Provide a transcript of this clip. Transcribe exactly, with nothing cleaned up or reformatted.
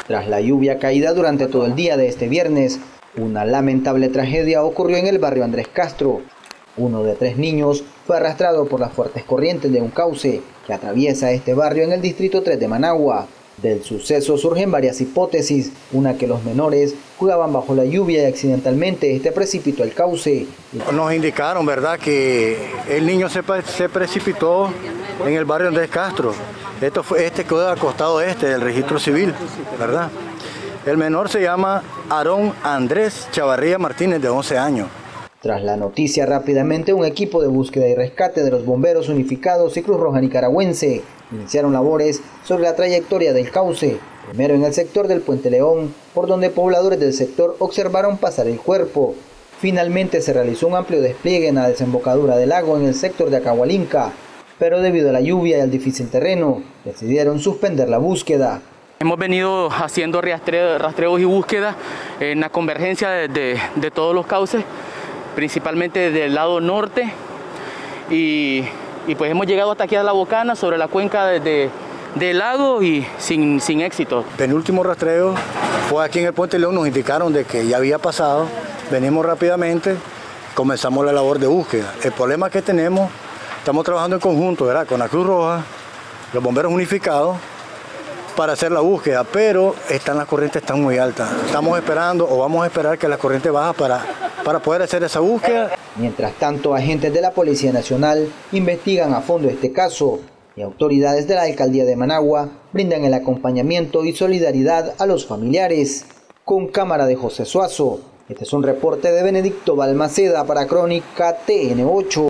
Tras la lluvia caída durante todo el día de este viernes, una lamentable tragedia ocurrió en el barrio Andrés Castro. Uno de tres niños fue arrastrado por las fuertes corrientes de un cauce que atraviesa este barrio en el distrito tres de Managua. Del suceso surgen varias hipótesis, una que los menores jugaban bajo la lluvia y accidentalmente este precipitó el cauce. Nos indicaron, ¿verdad?, que el niño se, se precipitó en el barrio Andrés Castro. Esto fue, este quedó acostado este del registro civil, ¿verdad? El menor se llama Aarón Andrés Chavarría Martínez, de once años. Tras la noticia, rápidamente un equipo de búsqueda y rescate de los bomberos unificados y Cruz Roja Nicaragüense iniciaron labores sobre la trayectoria del cauce, primero en el sector del Puente León, por donde pobladores del sector observaron pasar el cuerpo. Finalmente se realizó un amplio despliegue en la desembocadura del lago en el sector de Acahualinca, pero debido a la lluvia y al difícil terreno, decidieron suspender la búsqueda. Hemos venido haciendo rastreo, rastreos y búsqueda en la convergencia de, de, de todos los cauces, principalmente del lado norte, y, y pues hemos llegado hasta aquí a La Bocana, sobre la cuenca de, de, del lago, y sin, sin éxito. Penúltimo rastreo fue aquí en el Puente León, nos indicaron de que ya había pasado, venimos rápidamente, comenzamos la labor de búsqueda. El problema que tenemos, estamos trabajando en conjunto, ¿verdad?, con la Cruz Roja, los bomberos unificados, para hacer la búsqueda, pero están, las corrientes están muy altas. Estamos esperando o vamos a esperar que la corriente baja para, para poder hacer esa búsqueda. Mientras tanto, agentes de la Policía Nacional investigan a fondo este caso y autoridades de la Alcaldía de Managua brindan el acompañamiento y solidaridad a los familiares. Con cámara de José Suazo, este es un reporte de Benedicto Balmaceda para Crónica T N ocho.